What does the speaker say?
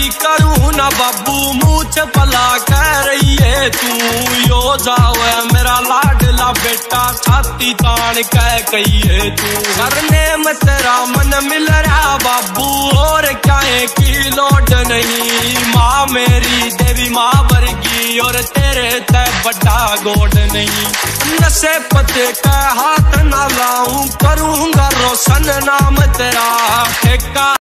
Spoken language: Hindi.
की करूँ ना बाबू, मुझ भला कह रही है तू। यो जावे मेरा लाडला बेटा, छाती तान कह कहिए तू। करने में तेरा मन मिल रहा बाबू, और क्या की लोड नहीं। माँ मेरी देवी माँ वर्गी, और तेरे ते बड़ा गोड नहीं। नशे पते का हाथ ना लाऊं, करूँगा रोशन नाम तेरा।